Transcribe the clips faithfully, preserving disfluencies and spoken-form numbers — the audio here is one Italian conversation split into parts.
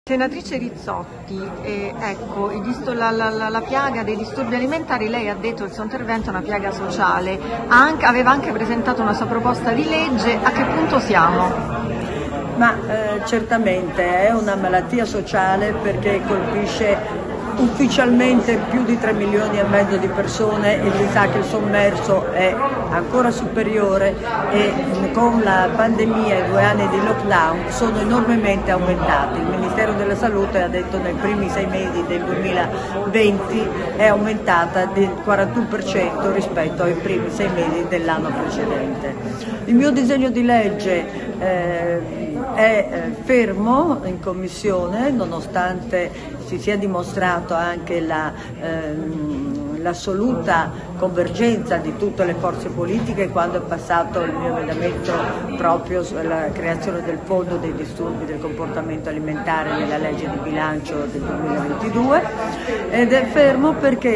Senatrice Rizzotti, eh, ecco, il disto, la, la, la, la piaga dei disturbi alimentari, lei ha detto il suo intervento è una piaga sociale, anche, aveva anche presentato una sua proposta di legge, a che punto siamo? Ma eh, certamente è una malattia sociale perché colpisce ufficialmente più di tre milioni e mezzo di persone e si sa che il sommerso è ancora superiore e con la pandemia e due anni di lockdown sono enormemente aumentati. Il Ministero della Salute ha detto nei primi sei mesi del duemilaventi è aumentata del quarantuno per cento rispetto ai primi sei mesi dell'anno precedente. Il mio disegno di legge eh, è fermo in Commissione nonostante si sia dimostrato anche la, ehm, l'assoluta convergenza di tutte le forze politiche quando è passato il mio emendamento proprio sulla creazione del fondo dei disturbi del comportamento alimentare nella legge di bilancio del duemilaventidue, ed è fermo perché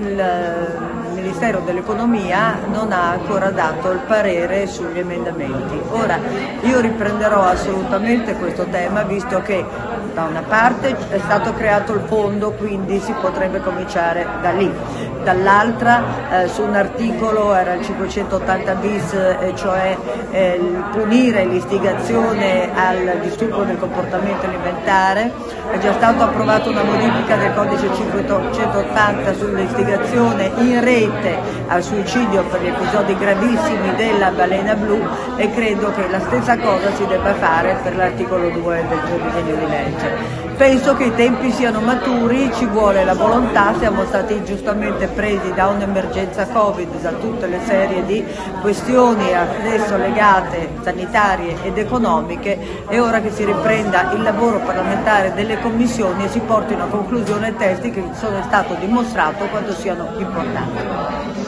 il Ministero dell'Economia non ha ancora dato il parere sugli emendamenti. Ora io riprenderò assolutamente questo tema visto che da una parte è stato creato il fondo, quindi si potrebbe cominciare da lì, dall'altra eh, su un articolo era il cinquecentottanta bis, eh, cioè eh, punire l'istigazione al disturbo del comportamento alimentare. È già stata approvata una modifica del codice cinquecentottanta sull'istigazione in rete al suicidio per gli episodi gravissimi della balena blu e credo che la stessa cosa si debba fare per l'articolo due del mio disegno di legge. Penso che i tempi siano maturi, ci vuole la volontà, siamo stati giustamente presi da un'emergenza Covid, da tutte le serie di questioni adesso legate sanitarie ed economiche, è ora che si riprenda il lavoro parlamentare delle commissioni e si portino a conclusione testi che sono stato dimostrato quanto siano importanti.